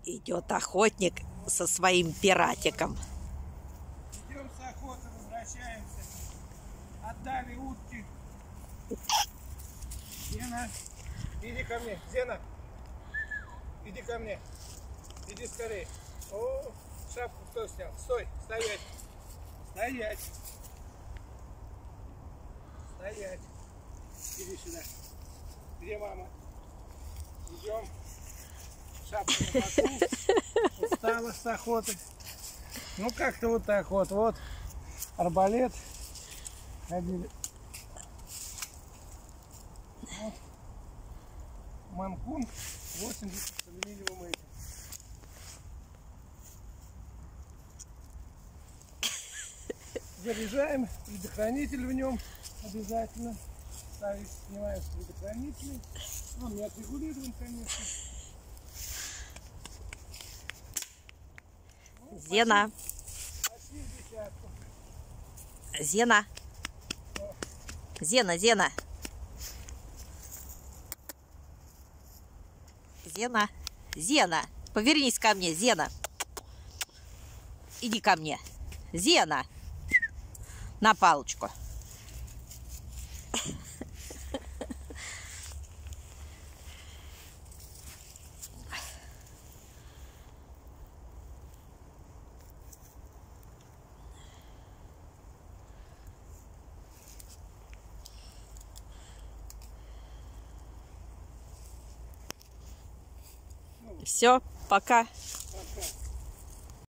Идет охотник со своим пиратиком. Идем с охоты, возвращаемся. Отдали утки. Зена, иди ко мне. Зена, иди ко мне. Иди скорее. О, шапку кто снял? Стой, стоять. Стоять. Стоять. Иди сюда. Где мама? Идем. Шапку на боку. Устала с охоты. Ну как-то вот так вот. Вот арбалет. Ходили. Вот. Манкун 80 с алюминиевым этим. Заряжаем. Предохранитель в нем обязательно. Снимаем с предохранителя. Он не отрегулирован, конечно. Зена. Почти в десятку. Зена. Зена, Зена. Зена. Зена. Повернись ко мне, Зена. Иди ко мне. Зена. На палочку. Все, пока.